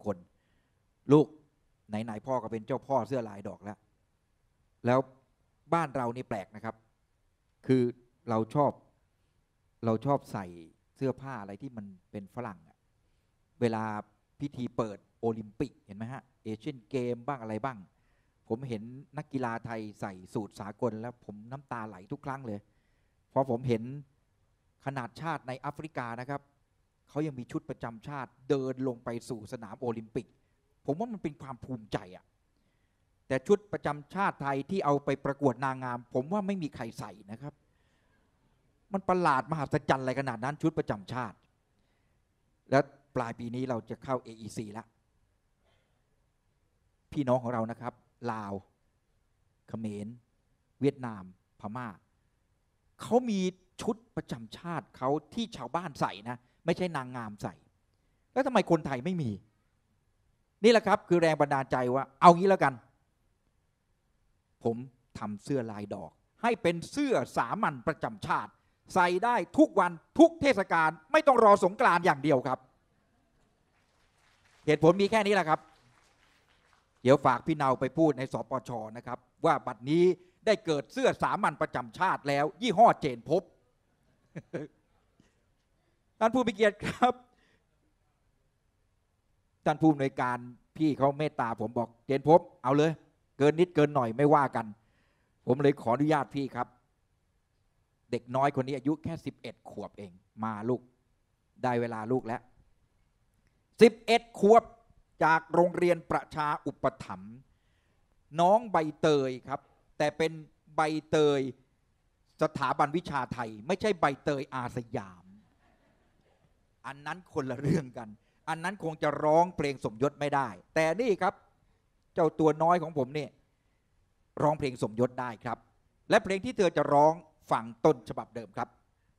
คนลูกไหนๆพ่อก็เป็นเจ้าพ่อเสื้อลายดอกแล้วบ้านเรานี่แปลกนะครับคือเราชอบใส่เสื้อผ้าอะไรที่มันเป็นฝรั่งเวลาพิธีเปิดโอลิมปิกเห็นไหมฮะเอเชียนเกมบ้างอะไรบ้างผมเห็นนักกีฬาไทยใส่สูทสากลแล้วผมน้ำตาไหลทุกครั้งเลยเพราะผมเห็นขนาดชาติในแอฟริกานะครับเขายังมีชุดประจำชาติเดินลงไปสู่สนามโอลิมปิกผมว่ามันเป็นความภูมิใจแต่ชุดประจำชาติไทยที่เอาไปประกวดนางงามผมว่าไม่มีใครใส่นะครับมันประหลาดมหัศจรรย์อะไรขนาดนั้นชุดประจำชาติแล้วปลายปีนี้เราจะเข้า AEC แล้วพี่น้องของเรานะครับลาวเขมรเวียดนามพม่าเขามีชุดประจำชาติเขาที่ชาวบ้านใส่นะไม่ใช่นางงามใส่แล้วทำไมคนไทยไม่มีนี่แหละครับคือแรงบันดาลใจว่าเอางี้แล้วกันผมทำเสื้อลายดอกให้เป็นเสื้อสามัญประจำชาติใส่ได้ทุกวันทุกเทศกาลไม่ต้องรอสงกรานต์อย่างเดียวครับเหตุผลมีแค่นี้แหละครับเดี๋ยวฝากพี่เนาไปพูดในสปช.นะครับว่าบัดนี้ได้เกิดเสื้อสามัญประจำชาติแล้วยี่ห้อเจนพบ ท่านผู้มีเกียรติครับท่านผู้อำนวยการพี่เขาเมตตาผมบอกเจนพบเอาเลยเกินนิดเกินหน่อยไม่ว่ากันผมเลยขออนุญาตพี่ครับเด็กน้อยคนนี้อายุแค่11 ขวบเองมาลูกได้เวลาลูกแล้ว11 ขวบจากโรงเรียนประชาอุปถัมภ์น้องใบเตยครับแต่เป็นใบเตยสถาบันวิชาไทยไม่ใช่ใบเตยอาสยามอันนั้นคนละเรื่องกันอันนั้นคงจะร้องเพลงสมยศไม่ได้แต่นี่ครับเจ้าตัวน้อยของผมเนี่ยร้องเพลงสมยศได้ครับและเพลงที่เธอจะร้องฟังต้นฉบับเดิมครับ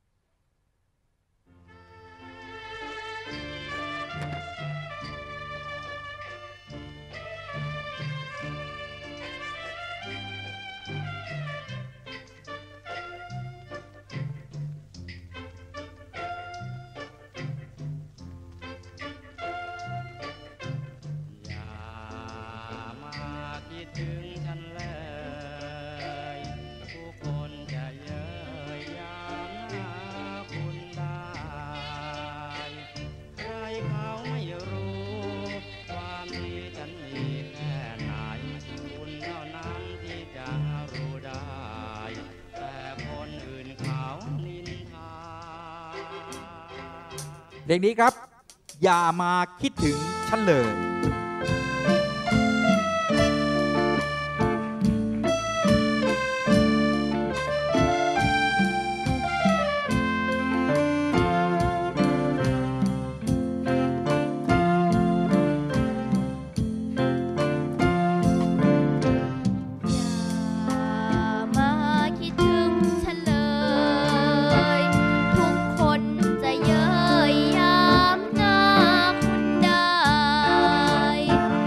ถึงฉันเลยผู้คนจะเย้ยยามหน้าคุณได้ใครเขาไม่รู้ความดีฉันมีแค่ไหนคุณเท่านั้นที่จะรู้ได้แต่คนอื่นเขานินทาเพลงนี้ครับอย่ามาคิดถึงฉันเลยใ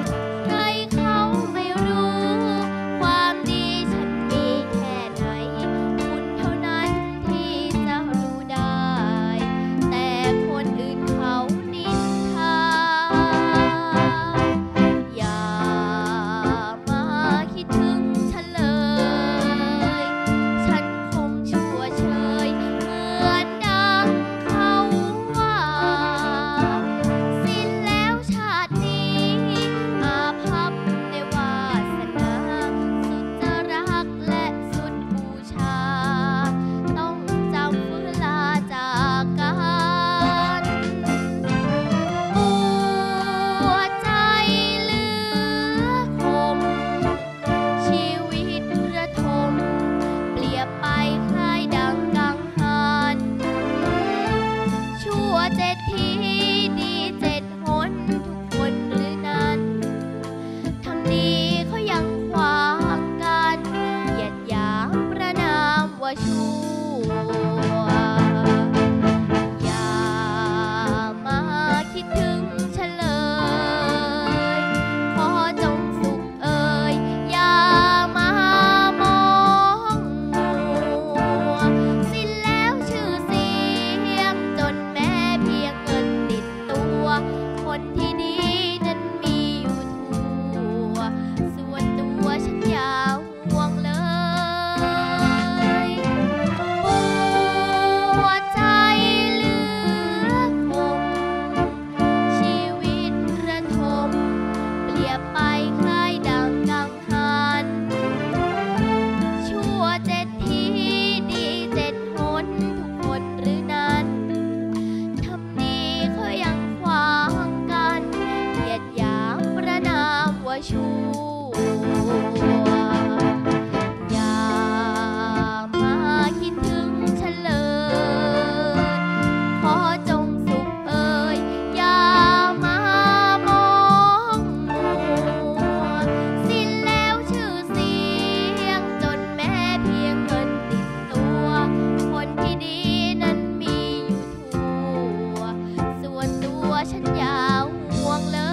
ชั่วอย่ามาคิดถึงฉันเลยขอจงสุขเอ่ยอย่ามามองมัวสิ้นแล้วชื่อเสียงจนแม้เพียงเงินติดตัวคนที่ดีนั้นมีอยู่ทั่วส่วนตัวฉันอย่าห่วงเลย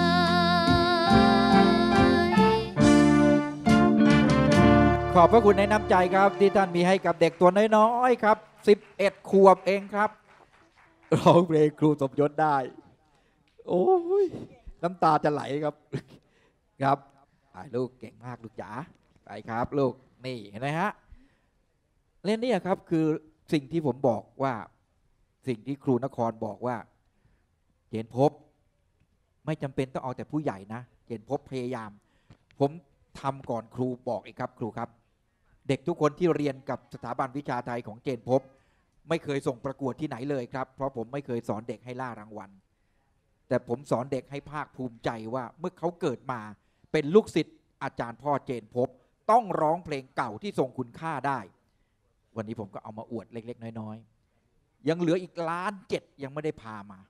ขอบพระคุณในน้ำใจครับที่ท่านมีให้กับเด็กตัวน้อยๆครับ11 ขวบเองครับร้องเพลงครูสมยศได้ โอ้ยน้ำตาจะไหลครับครับไปลูกเก่งมากลูกจ๋าไปครับลูกนี่เห็นไหมฮะเล่นนี่ครับคือสิ่งที่ผมบอกว่าสิ่งที่ครูนครบอกว่าเจนพบไม่จำเป็นต้องเอาแต่ผู้ใหญ่นะเจนพบพยายามผมทำก่อนครูบอกอีกครับครูครับเด็กทุกคนที่เรียนกับสถาบันวิชาไทยของเจนพบไม่เคยส่งประกวดที่ไหนเลยครับเพราะผมไม่เคยสอนเด็กให้ล่ารางวัลแต่ผมสอนเด็กให้ภาคภูมิใจว่าเมื่อเขาเกิดมาเป็นลูกศิษย์อาจารย์พ่อเจนพบต้องร้องเพลงเก่าที่ทรงคุณค่าได้วันนี้ผมก็เอามาอวดเล็กๆน้อยๆยังเหลืออีก1.7 ล้านยังไม่ได้พามา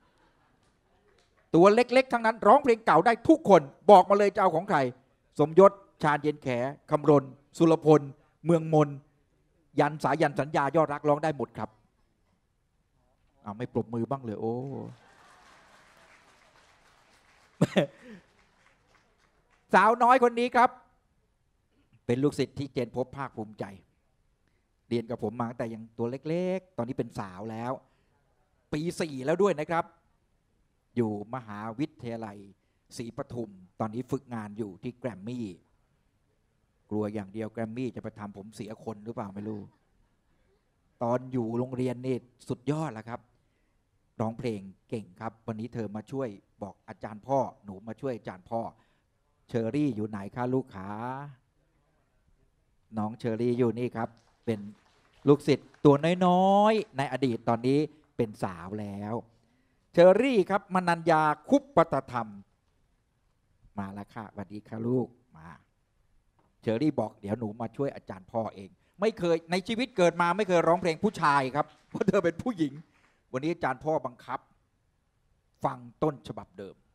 ตัวเล็กๆทั้งนั้นร้องเพลงเก่าได้ทุกคนบอกมาเลยจะเอาของใครสมยศชาญเย็นแขคำรณสุรพลเมืองมนยันสายันสัญญายอดรักร้องได้หมดครับไม่ปรบมือบ้างเลยโอ้ สาวน้อยคนนี้ครับเป็นลูกศิษย์ที่เจนพบภาคภูมิใจเรียนกับผมมาแต่ยังตัวเล็กๆตอนนี้เป็นสาวแล้วปี 4แล้วด้วยนะครับอยู่มหาวิทยาลัยศรีปทุมตอนนี้ฝึกงานอยู่ที่แกรมมี่กลัวอย่างเดียวแกรมมี่จะไปทำผมเสียคนหรือเปล่าไม่รู้ตอนอยู่โรงเรียนนี่สุดยอดแล้วครับร้องเพลงเก่งครับวันนี้เธอมาช่วยบอกอาจารย์พ่อหนูมาช่วยอาจารย์พ่อเชอรี่อยู่ไหนคะลูกขาน้องเชอรี่อยู่นี่ครับเป็นลูกศิษย์ตัวน้อยๆในอดีตตอนนี้เป็นสาวแล้วเชอรี่ครับมนัญญาคุปปตธรรมมาแล้วค่ะสวัสดีค่ะลูกมาเชอรี่บอกเดี๋ยวหนูมาช่วยอาจารย์พ่อเองไม่เคยในชีวิตเกิดมาไม่เคยร้องเพลงผู้ชายครับเพราะเธอเป็นผู้หญิงวันนี้อาจารย์พ่อบังคับฟังต้นฉบับเดิม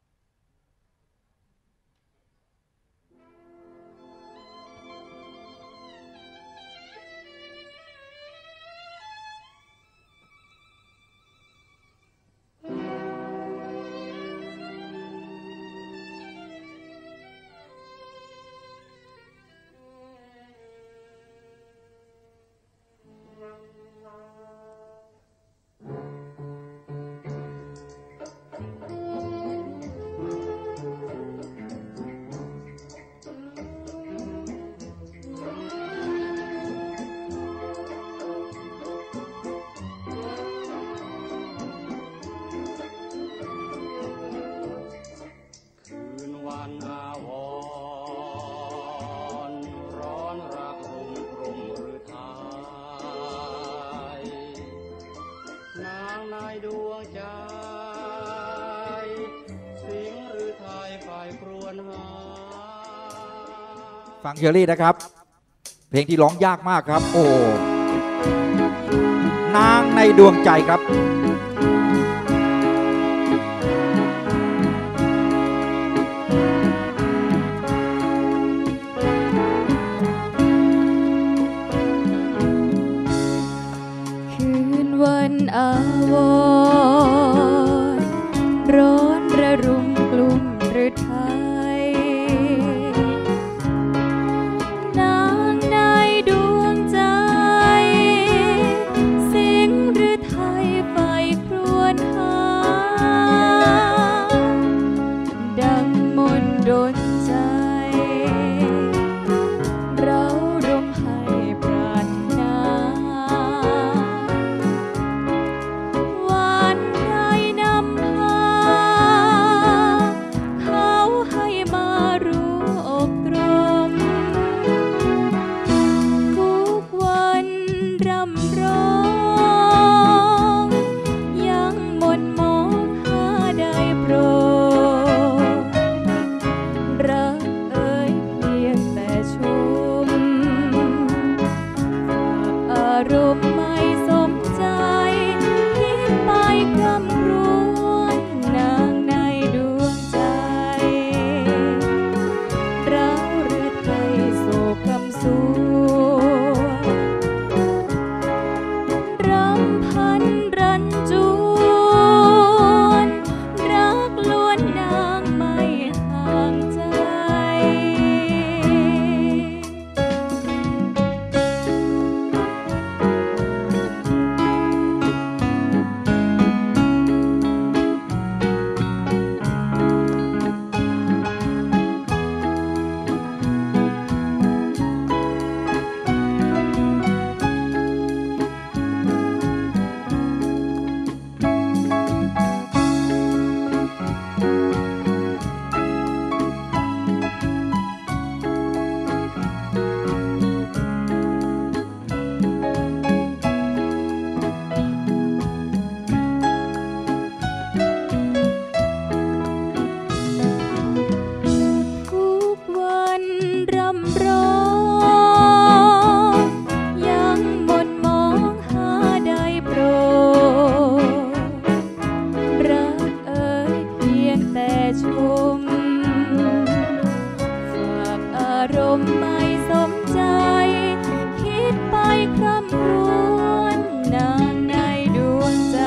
ฟังเชอรี่นะครับเพลงที่ร้องยากมากครับโอ้นางในดวงใจครับคืนวันอาวรณ์ร้อนระรุมกลุ่มหรือไทยนางในดวงใจสิงหรือไทยไฟครวญหาดังมนต์ดลใจเรารวมให้ปรารถนาวันใดนำพาเขาให้มารู้อกตรมทุกวันรำร้องยังมนมองหาได้โปรดรไม่สมใจคิดไปคร่ำครวญนางในดวงใจ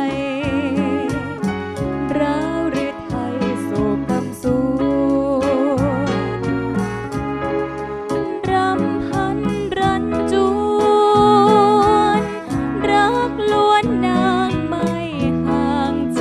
ร้าวหรือไทยโศกกำสูรำพันรันจวนรักล้วนนางไม่ห่างใจ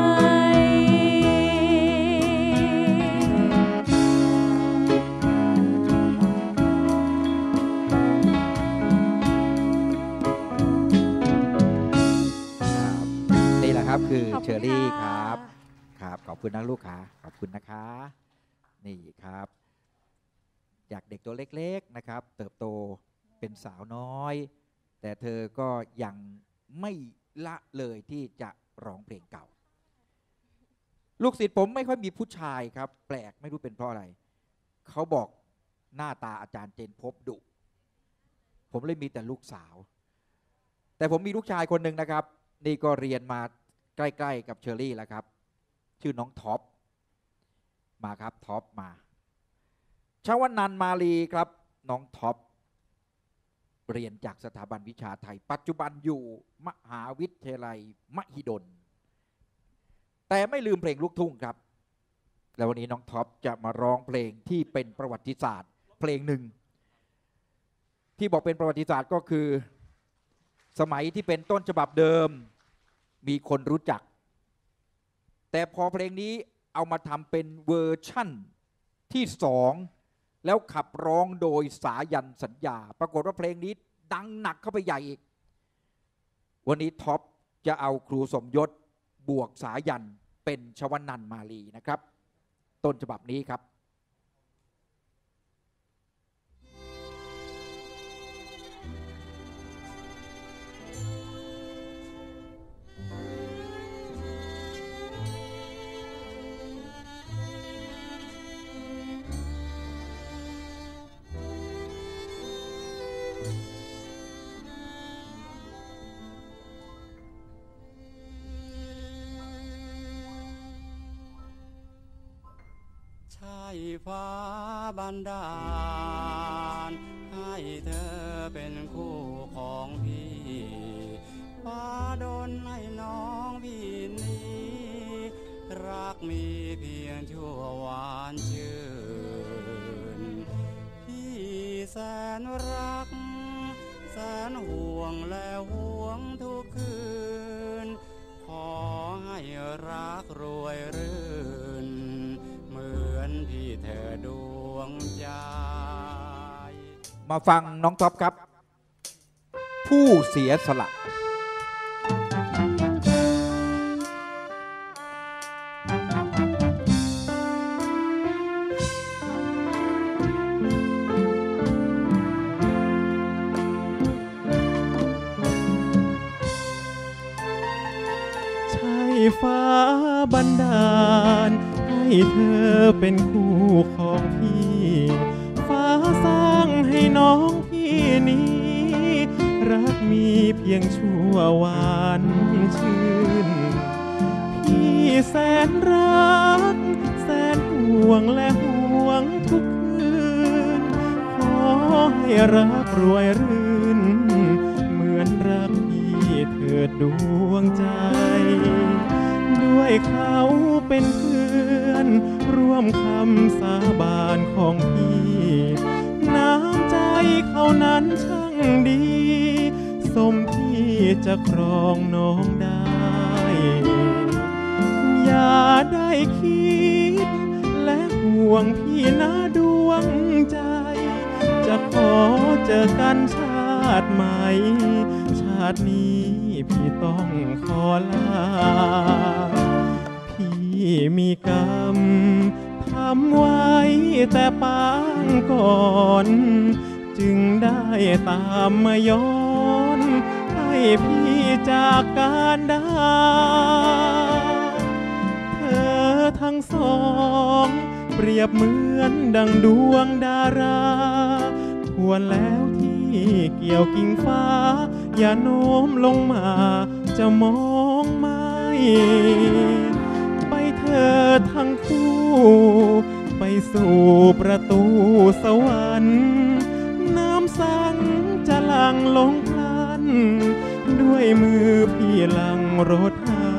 นี่แหละครับคือขอบคุณเชอรี่ค่ะครับครับขอบคุณนะลูกค้าขอบคุณนะคะ นี่ครับจากเด็กตัวเล็กๆนะครับ เติบโตเป็นสาวน้อย แต่เธอก็ยังไม่ละเลยที่จะร้องเพลงเก่า ลูกศิษย์ผมไม่ค่อยมีผู้ชายครับ แปลกไม่รู้เป็นเพราะอะไร เขาบอกหน้าตาอาจารย์เจนพบดุ ผมเลยมีแต่ลูกสาว แต่ผมมีลูกชายคนหนึ่งนะครับ นี่ก็เรียนมาใกล้ๆกับเชอรี่แล้วครับ ชื่อน้องท็อปมาครับท็อปมาชวนันท์มาลีครับน้องท็อปเรียนจากสถาบันวิชาไทย ปัจจุบันอยู่มหาวิทยาลัยมหิดล แต่ไม่ลืมเพลงลูกทุ่งครับ แล้ววันนี้น้องท็อปจะมาร้องเพลงที่เป็นประวัติศาสตร์เพลงหนึ่งที่บอกเป็นประวัติศาสตร์ก็คือสมัยที่เป็นต้นฉบับเดิมมีคนรู้จัก แต่พอเพลงนี้เอามาทำเป็นเวอร์ชั่นที่2แล้วขับร้องโดยสายันสัญญาปรากฏว่าเพลงนี้ดังหนักเข้าไปใหญ่อีกวันนี้ท็อปจะเอาครูสมยศบวกสายันเป็นชวนันท์มาลีนะครับต้นฉบับนี้ครับใช่ฟ้าบันดาลให้เธอเป็นคู่ของพี่ฟ้าดลให้น้องพี่นี้รักมีเพียงชั่วหวานชื่นพี่แสนรักแสนห่วงและห่วงทุกคืนขอให้รักรวยรื่นเหมือนที่เธอดวงใจมาฟังน้องท็อปครับ ผู้เสียสละใช่ฟ้าบันดาลให้เธอเป็นคู่ของพี่ ฟ้าสร้างให้น้องพี่นี้ รักมีเพียงชั่วหวานชื่น พี่แสนรักแสนห่วงและห่วงทุกคืน ขอให้รักรวยรื่นเหมือนรักพี่เถิดดวงใจ ด้วยเขาเป็นเพื่อนร่วมคำสาบานของพี่น้ำใจเขานั้นช่างดีสมที่จะครองน้องได้ อย่าได้คิดและห่วงพี่นะดวงใจ จะขอเจอกันชาติใหม่ชาตินี้พี่ต้องขอลาพี่มีกรรมทำไว้แต่ปางก่อนจึงได้ตามมาย้อนให้พี่จากการได้เธอทั้งสองเปรียบเหมือนดังดวงดาราควรแล้วที่เกี่ยวกิ่งฟ้าอย่าโน้มลงมาจะมองไม่ไปเธอทั้งคู่ไปสสู่ประตูสวรรค์น้ำสังจะหลั่งลงพลันด้วยมือพี่หลังรถให้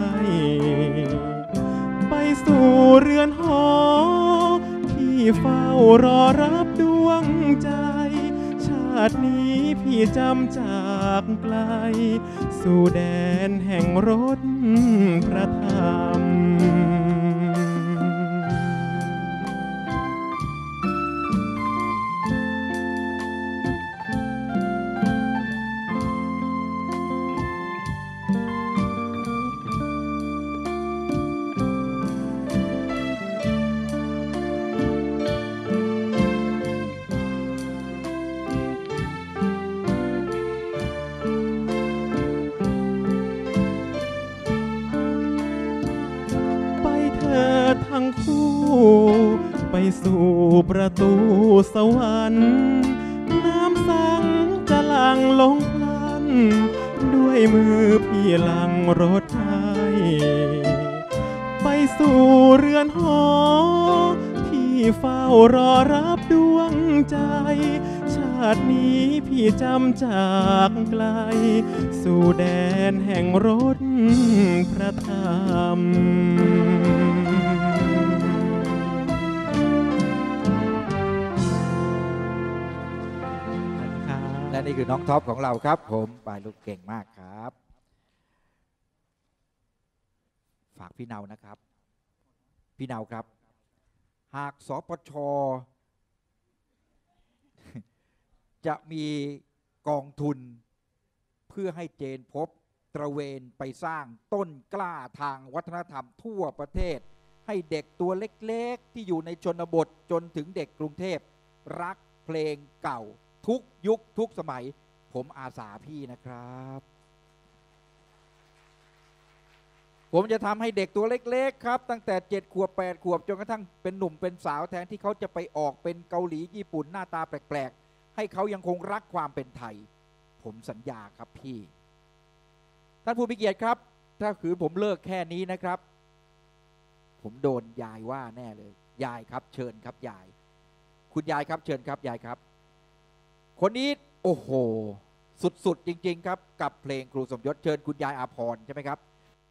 ไปสู่เรือนหอที่เฝ้ารอรับดวงใจชาตินี้พี่จำจากไกลสู่แดนแห่งรถพระธรรมทั้งคู่ไปสู่ประตูสวรรค์น้ำสังจะหลั่งลงพลันด้วยมือพี่หลังรถให้ไปสู่เรือนหอที่เฝ้ารอรับดวงใจชาตินี้พี่จำจากไกลสู่แดนแห่งรถพระธรรมและนี่คือน้องท็อปของเราครับผมปลายลูกเก่งมากครับฝากพี่เนานะครับพี่เนาครับหากสปช.จะมีกองทุนเพื่อให้เจนพบตระเวนไปสร้างต้นกล้าทางวัฒนธรรมทั่วประเทศให้เด็กตัวเล็กๆที่อยู่ในชนบทจนถึงเด็กกรุงเทพรักเพลงเก่าทุกยุคทุกสมัยผมอาสาพี่นะครับผมจะทำให้เด็กตัวเล็กๆครับตั้งแต่7 ขวบ 8 ขวบจนกระทั่งเป็นหนุ่มเป็นสาวแทนที่เขาจะไปออกเป็นเกาหลีญี่ปุ่นหน้าตาแปลกๆให้เขายังคงรักความเป็นไทยผมสัญญาครับพี่ท่านผู้มีเกียรติครับถ้าคือผมเลิกแค่นี้นะครับผมโดนยายว่าแน่เลยยายครับเชิญครับยายคุณยายครับเชิญครับยายครับคนนี้โอ้โหสุดๆจริงๆครับกับเพลงครูสมยศเชิญคุณยายอาภรณ์ใช่ไหมครับ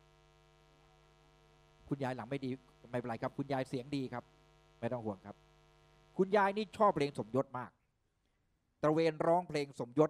คุณยายหลังไม่ดีไม่เป็นไรครับคุณยายเสียงดีครับไม่ต้องห่วงครับคุณยายนี่ชอบเพลงสมยศมากตระเวนร้องเพลงสมยศ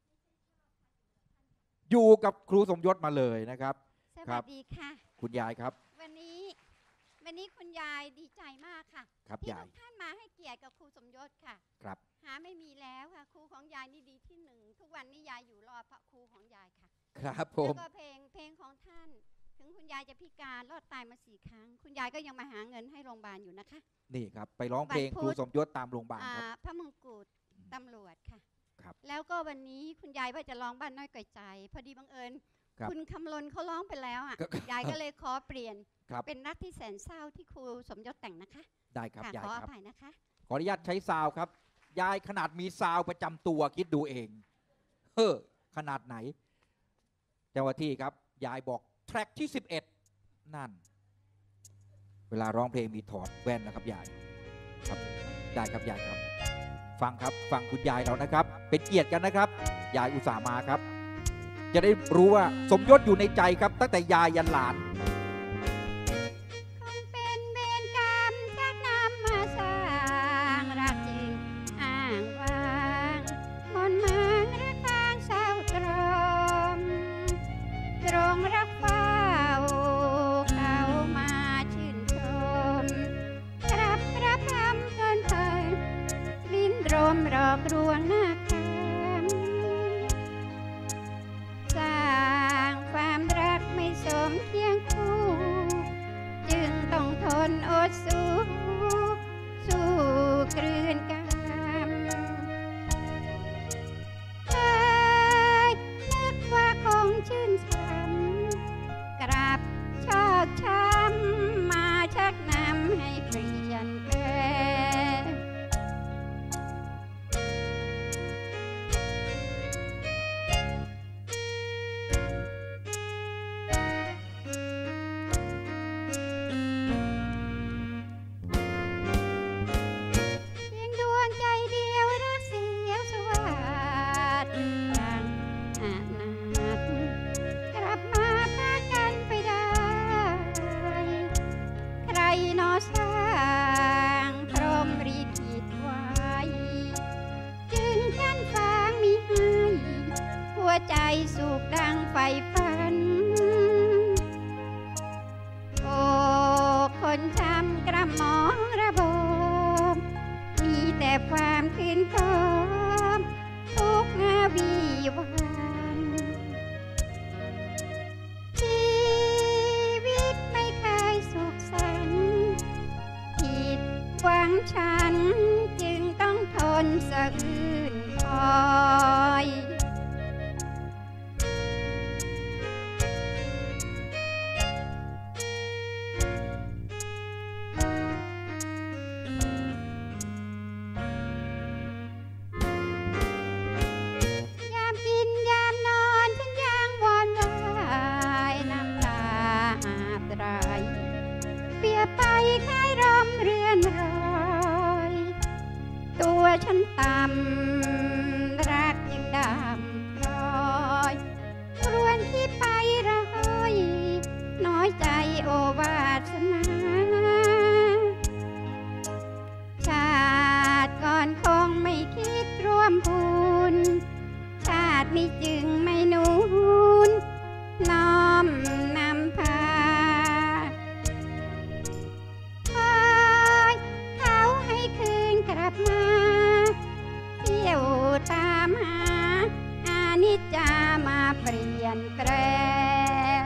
อยู่กับครูสมยศมาเลยนะครับสวัสดีค่ะคุณยายครับวันนี้คุณยายดีใจมากค่ะที่ทุกท่านมาให้เกียรติกับครูสมยศค่ะครับหาไม่มีแล้วค่ะครูของยายนี่ดีที่หนึ่งทุกวันนี้ยายอยู่รอพระครูของยายค่ะครับผมแล้วก็เพลงของท่านถึงคุณยายจะพิการรอดตายมา4 ครั้งคุณยายก็ยังมาหาเงินให้โรงพยาบาลอยู่นะคะนี่ครับไปร้องเพลงครูสมยศตามโรงพยาบาลครับพระมงกุฎตำรวจค่ะแล้วก็วันนี้คุณยายว่าจะร้องบ้านน้อยก่อยใจพอดีบังเอิญคุณคำลนเขาร้องไปแล้วอ่ะยายก็เลยขอเปลี่ยนเป็นรักที่แสนเศร้าที่ครูสมยศแต่งนะคะได้ครับยายขออภัยนะคะขออนุญาตใช้ซาวครับยายขนาดมีซาวประจำตัวคิดดูเองขนาดไหนเจ้าหน้าที่ครับยายบอกแทร็กที่11นั่นเวลาร้องเพลงมีถอดแว่นนะครับยายครับได้ครับยายครับฟังครับฟังคุณยายเรานะครับเป็นเกียรติกันนะครับยายอุตส่าห์มาครับจะได้รู้ว่าสมยศอยู่ในใจครับตั้งแต่ยายยันหลานคงเป็นเวรกรรมชักนำมาสร้างรักจริงอ้างว้างมนต์มางรักทางเศร้าตรมตรงรักเฝ้าเขามาชื่นชมกระทำเกินไปลิ้นรมหลอกลวงหน้าสร้างความรักไม่สมเคียงคู่จึงต้องทนอดสู้กลืนกรรมเคยนึกว่าคงชื่นช้ำกลับชอกช้ำมาชักนำให้เปลี่ยนแปลงฉันจึงต้องทนสะอื้นคอย ยามกินยามนอนฉันยังวอนวายน้ำตาอาบไหลเปียกไปคล้ายลมเรือนรอย ตัวฉันต่ำรักยังดำพลอยรวนที่ไประเหยน้อยใจโอวาสนา ชาติก่อนคงไม่คิดร่วมบุญชาตินี้จึงไม่นูนน้อมนำพาคอยเขาให้คืนกลับมาเที่ยวตามหาอานิจจามาเปลี่ยนแปลง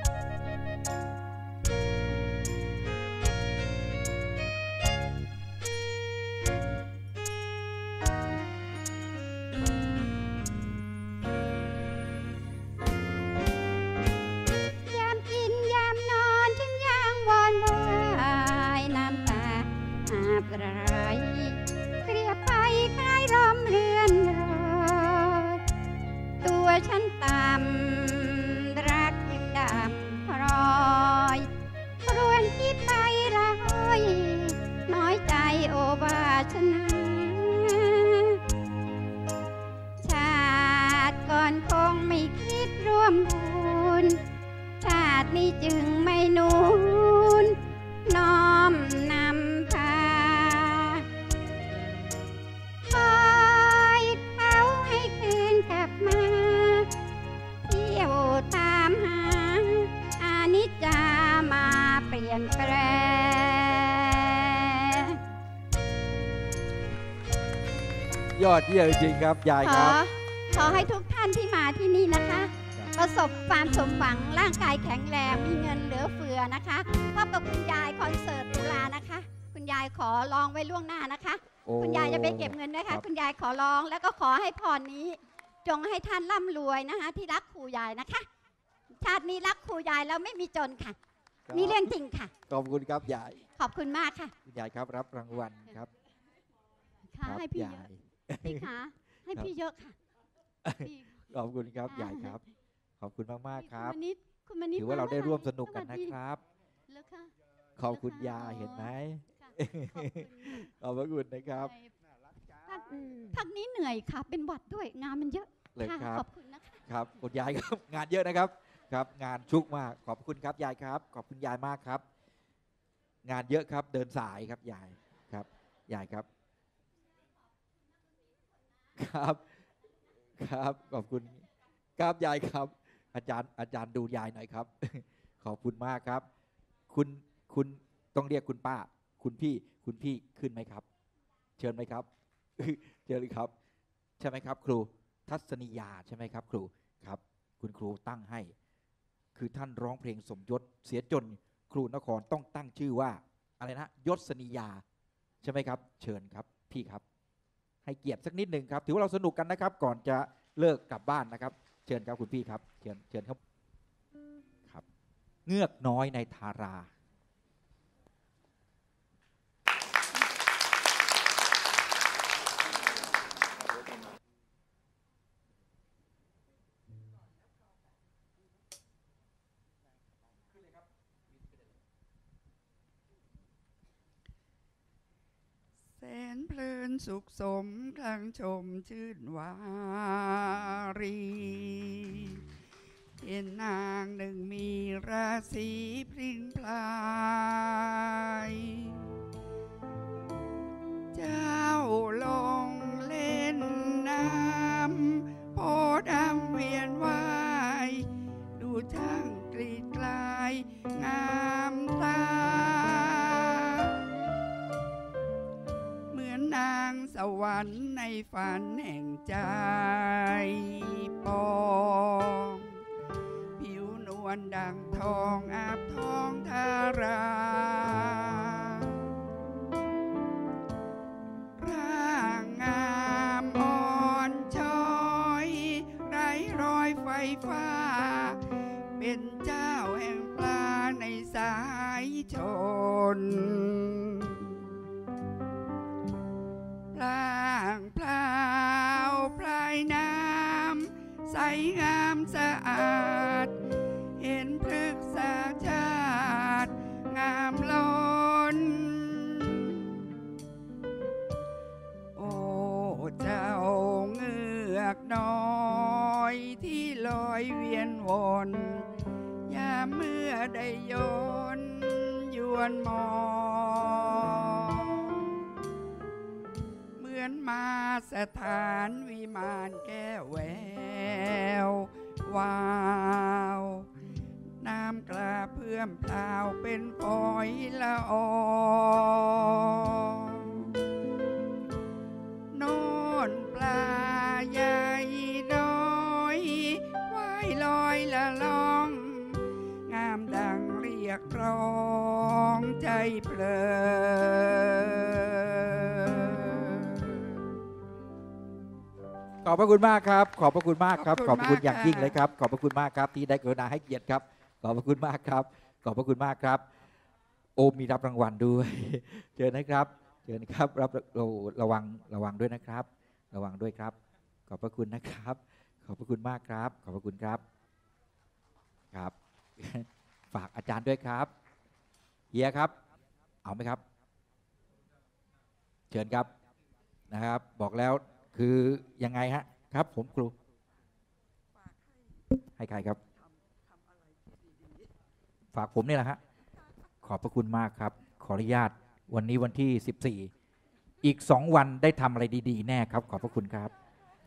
ยามกินยามนอนฉันยังวอนวายน้ำตาอาบไหลเกลียไปคล้ายลมเรือนรอยตัวฉันต่ำรักยังดำพลอยรวนที่ไประเหยน้อยใจโอวาสนา ชาติก่อนคงไม่คิดร่วมบุญชาตินี้จึงไม่นูนน้อมนำพาคอยเขาให้คืนกลับมาเที่ยวตามหาอานิจจามาเปลี่ยนแปลงยอดเยี่ยมจริงๆครับยายขคอรับขอให้ทุกท่านที่มาที่นี่นะคะ ประสบความสมหวังร่างกายแข็งแรงมีเงินเหลือเฟือนะคะพบกับคุณยายคอนเสิร์ตตุลานะคะ คุณยายขอร้องไว้ล่วงหน้านะคะโอ้คุณยายจะไปเก็บเงินด้วยครัค่ะบคุณยายขอร้องแล้วก็ขอให้พรนี้ จงให้ท่านร่ำรวยนะคะ ที่รักครูยายนะคะ ชาตินี้รักครูยายแล้วไม่มีจนค่ะ นี่เรื่องจริงค่ะขอบคุณครับยายขอบคุณมากค่ะคุณยายครับรับรางวัลครับค่ะครับให้พี่เยยาอะยพี่คะให้พี่เยอะค่ะพี่ขอบคุณครับยายครับ ขอบคุณมากๆครับคุณมณิษฐ์ถือว่าเราได้ร่วมสนุกสกัวัน สนะดีครับแล้วค่ะขอบคุณยายเห็นไหมค่ะขอบพระคุณนะครับพักนี้เหนื่อยค่ะ เป็นหวัดด้วยงานมันเยอะเลยค่ะครับขอบคุณนะคะครับคุณยายครับ งานเยอะนะครับ ครับงานชุกมากขอบคุณครับยายครับ ขอบคุณยายมากครับ งานเยอะครับเดินสายครับยายครับยายครับ ครับครับขอบคุณครับยายครับ อาจารย์ดูยายหน่อยครับ ขอบคุณมากครับ คุณต้องเรียกคุณป้า คุณพี่ขึ้นไหมครับ เชิญไหมครับ เชิญเลยครับ ใช่ไหมครับ ครูทัศนียาใช่ไหมครับ ครูครับ คุณครูตั้งให้ คือท่านร้องเพลงสมยศเสียจนครูนครต้องตั้งชื่อว่าอะไรนะยศนียาใช่ไหมครับ เชิญครับพี่ครับ ให้เกียรติสักนิดหนึ่งครับถือว่าเราสนุกกันนะครับ ก่อนจะเลิกกลับบ้านนะครับ เชิญครับคุณพี่ครับเชิญครับครับ เงือกน้อยในทาราแสนเพลินสุขสมคลังชมชื่นวารีเห็นนางหนึ่งมีราศีพริ้งพลายเจ้าลงเล่นน้ำโพดำเวียนว่ายดูช่างกรีดกลายงามตาเหมือนนางสวรรค์ในฝันแห่งใจปองผิวนวลดังทองอาบทองทารางามสะอาดเห็นพฤกษาชาติงามล้นโอ้เจ้าเงือกน้อยที่ลอยเวียนวนยามเมื่อได้โยนยวนมองเหมือนมาสถานวิมานแก้วแวววาวน้ำกลาเพื่อมเปล่าเป็นฝอยละอองโน่นปลาใหญ่น้อยว่ายลอยละล่องงามดังเรียกร้องใจเพลินขอบพระคุณมากครับขอบพระคุณมากครับขขออบบ คุพระคุณณมากอย่างยิ่งค่ะเลยครับขอบพระคุณมากครับที่ได้กรุณาให้เกียรติครับขอบพระคุณมากครับขอบพระคุณมากครับโอมมีรับรางวัลด้วย เชิญนะครับเชิญครับรับระวังด้วยนะครับระวังด้วยครับขอบพระคุณนะครับขอบพระคุณมากครับขอบพระคุณครับครับ ฝากอาจารย์ด้วยครับเฮียครับเอาไหมครับเชิญครับนะครับบอกแล้วคือยังไงฮะครับผมครูให้ใครครับฝากผมนี่แหละฮะขอบพระคุณมากครับขออนุญาตวันนี้วันที่14อีก2 วันได้ทำอะไรดีๆแน่ครับขอบพระคุณครับ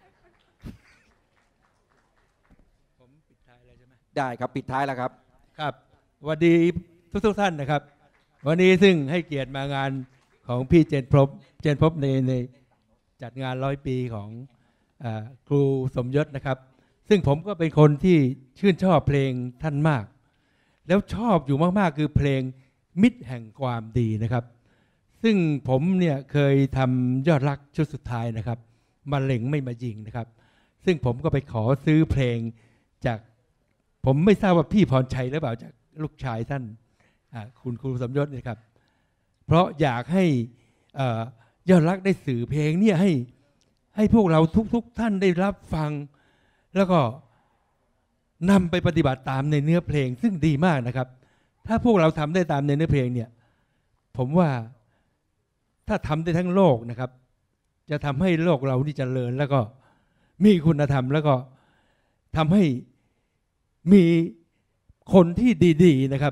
ผมปิดท้ายเลยใช่ไหมได้ครับปิดท้ายแล้วครับครับสวัสดีทุกท่านนะครับวันนี้ซึ่งให้เกียรติมางานของพี่เจนพบในจัดงาน100 ปีของครูสมยศนะครับซึ่งผมก็เป็นคนที่ชื่นชอบเพลงท่านมากแล้วชอบอยู่มากๆคือเพลงมิตรแห่งความดีนะครับซึ่งผมเนี่ยเคยทำยอดรักชุดสุดท้ายนะครับมาเล็งไม่มายิงนะครับซึ่งผมก็ไปขอซื้อเพลงจากผมไม่ทราบว่าพี่พรชัยหรือเปล่าจากลูกชายท่านคุณครูสมยศนะครับเพราะอยากให้ยอดรักได้สื่อเพลงเนี่ยให้พวกเราทุกท่านได้รับฟังแล้วก็นำไปปฏิบัติตามในเนื้อเพลงซึ่งดีมากนะครับถ้าพวกเราทำได้ตามในเนื้อเพลงเนี่ยผมว่าถ้าทำได้ทั้งโลกนะครับจะทำให้โลกเรานี่เจริญแล้วก็มีคุณธรรมแล้วก็ทำให้มีคนที่ดีๆนะครับ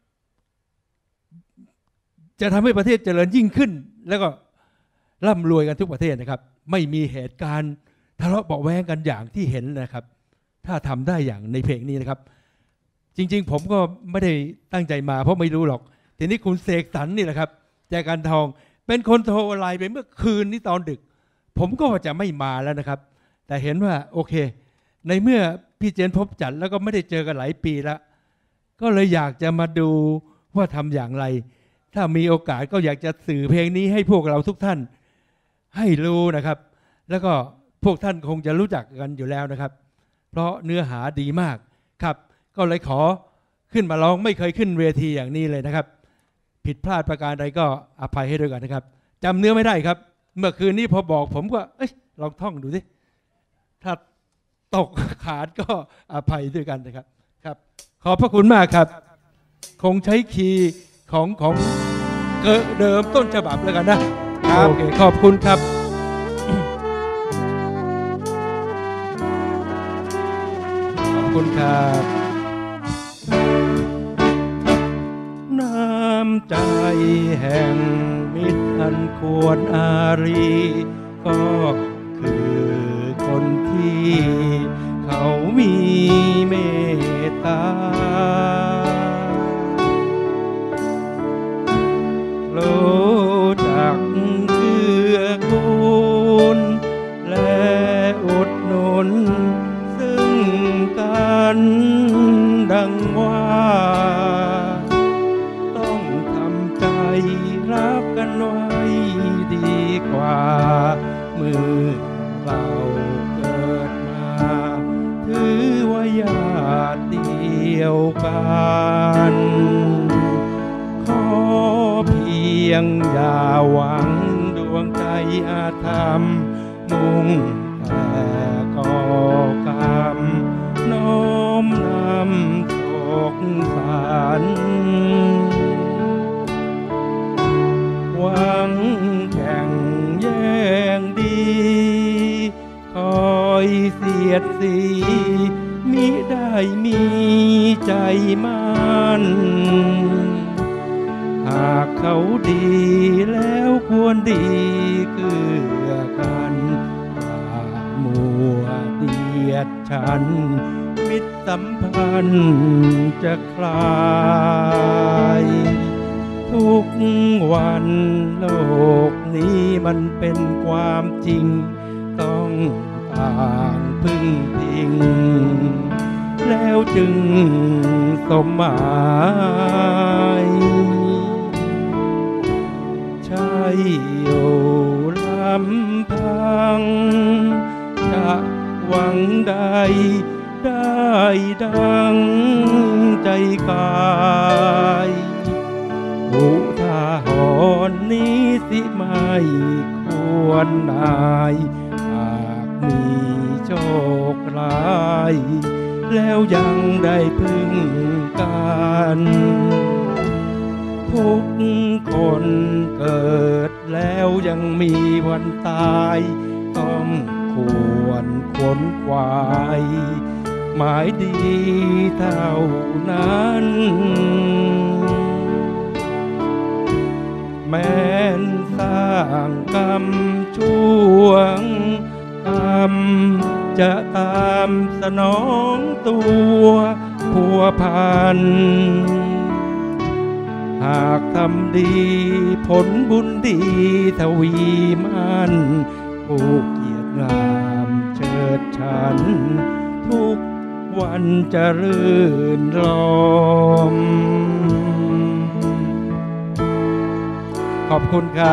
จะทำให้ประเทศเจริญยิ่งขึ้นแล้วก็ร่ำรวยกันทุกประเทศนะครับไม่มีเหตุการณ์ทะเลาะเบาะแว้งกันอย่างที่เห็นนะครับถ้าทำได้อย่างในเพลงนี้นะครับจริงๆผมก็ไม่ได้ตั้งใจมาเพราะไม่รู้หรอกทีนี้คุณเสกสรรนี่แหละครับแจกันทองเป็นคนโทรไลน์ไปเมื่อคืนนี้ตอนดึกผมก็ว่าจะไม่มาแล้วนะครับแต่เห็นว่าโอเคในเมื่อพี่เจนพบจัดแล้วก็ไม่ได้เจอกันหลายปีแล้วก็เลยอยากจะมาดูว่าทำอย่างไรถ้ามีโอกาสก็อยากจะสื่อเพลงนี้ให้พวกเราทุกท่านให้รู้นะครับแล้วก็พวกท่านคงจะรู้จักกันอยู่แล้วนะครับเพราะเนื้อหาดีมากครับก็เลยขอขึ้นมาร้องไม่เคยขึ้นเวทีอย่างนี้เลยนะครับผิดพลาดประการใดก็อภัยให้ด้วยกันนะครับจำเนื้อไม่ได้ครับเมื่อคืนนี้พอบอกผมก็ลองท่องดูสิถ้าตกขาดก็อภัยด้วยกันนะครับครับขอบพระคุณมากครับคงใช้คีย์ของเดิมต้นฉบับแล้วกันนะโอเคขอบคุณครับขอบคุณครับน้ำใจแห่งมิตรอันควรอารีก็คือคนที่เขามีเมตตารู้จักเกื้อกูลและอุดหนุนซึ่งกันดังว่าต้องทำใจรักกันไว้ดีกว่าเมื่อเราเกิดมาถือว่าญาติเดียวกันขอเพียงอย่าหวังดวงใจอาธรรมมุ่งแต่ก่อกรรมแข่งแย่งดีคอยเสียดสีมิได้มีใจมันหากเขาดีแล้วควรดีเกื้อกันอย่ามัวเดียดฉันมิตรสัมพันธ์จะคลายทุกวันโลกนี้มันเป็นความจริงต้องต่างพึ่งพิงแล้วจึงสมหมายใช่อยู่ลำพังจะหวังใดได้ดังใจกายอุทาหรณ์นี้สิไม่ควรนายหากมีโชคร้ายแล้วยังได้พึ่งกันทุกคนเกิดแล้วยังมีวันตายต้องควรขวนขวายหมายดีเท่านั้นแม้นสร้างกรรมช่วงกรรมจะตามสนองตัวพัวพันหากทำดีผลบุญดีทวีมันผู้เกียรติงามเชิดฉันทุกวันจะรื่นรมขอบคุณค่ะ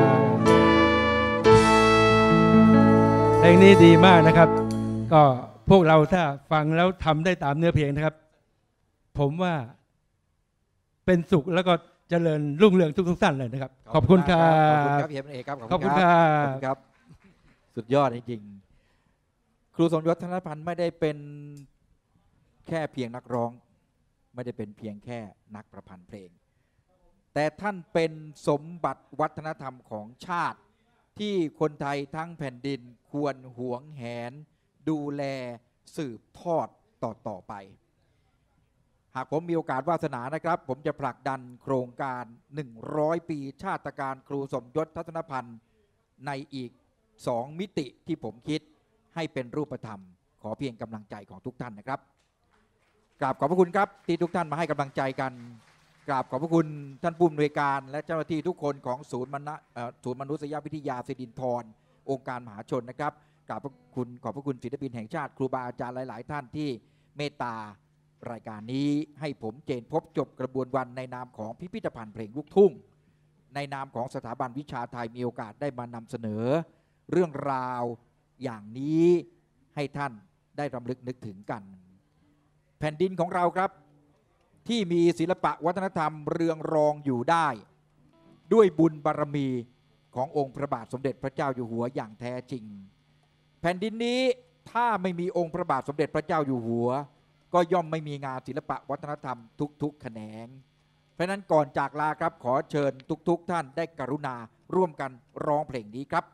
เพลงนี้ดีมากนะครับก็พวกเราถ้าฟังแล้วทำได้ตามเนื้อเพลงนะครับผมว่าเป็นสุขแล้วก็เจริญรุ่งเรืองทุกท่านเลยนะครับขอบคุณครับขอบคุณครับเฮียเอกครับขอบคุณครับขอบคุณครับสุดยอดจริงๆครูสมยศ ธนพันธ์ไม่ได้เป็นแค่เพียงนักร้องไม่ได้เป็นเพียงแค่นักประพันธ์เพลงแต่ท่านเป็นสมบัติวัฒนธรรมของชาติที่คนไทยทั้งแผ่นดินควรหวงแหนดูแลสืบทอดต่อไปหากผมมีโอกาสวาสนานะครับผมจะผลักดันโครงการ100 ปีชาตการครูสมยศ ธนพันธ์ในอีก2 มิติที่ผมคิดให้เป็นรูปธรรมขอเพียงกำลังใจของทุกท่านนะครับกราบขอบพระคุณครับที่ทุกท่านมาให้กำลังใจกันกราบขอบพระคุณท่านผู้อำนวยการและเจ้าหน้าที่ทุกคนของศูนย์มนุษยวิทยาสิรินธรองค์การมหาชนนะครับกราบขอบพระคุณศิลปินแห่งชาติครูบาอาจารย์หลายๆท่านที่เมตตารายการนี้ให้ผมเจนพบจบกระบวนวันในนามของพิพิธภัณฑ์เพลงลูกทุ่งในนามของสถาบันวิชาไทยมีโอกาสได้มานำเสนอเรื่องราวอย่างนี้ให้ท่านได้รำลึกนึกถึงกันแผ่นดินของเราครับที่มีศิลปะวัฒนธรรมเรืองรองอยู่ได้ด้วยบุญบารมีขององค์พระบาทสมเด็จพระเจ้าอยู่หัวอย่างแท้จริงแผ่นดินนี้ถ้าไม่มีองค์พระบาทสมเด็จพระเจ้าอยู่หัวก็ย่อมไม่มีงานศิลปะวัฒนธรรมทุกๆแขนงเพราะนั้นก่อนจากลาครับขอเชิญทุกท่านได้กรุณาร่วมกันร้องเพลงนี้ครับ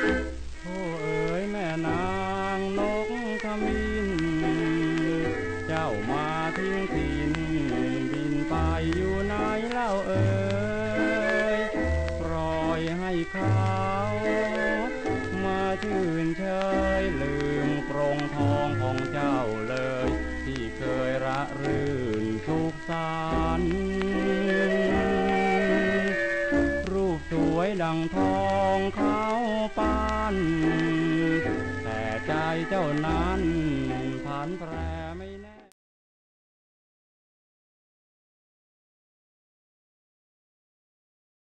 โอ้เอ๋ยแม่นางนกขมิ้นเจ้ามาทิ้งถิ่นบินไปอยู่ไหนเล่าเอ๋ยปล่อยให้เขามาชื่นเชยลืมกรงทองของเจ้าเลยที่เคยระรื่นสุขสันต์รูปสวยดังทองเขาปั้นแต่ใจเจ้านั้นผันแปร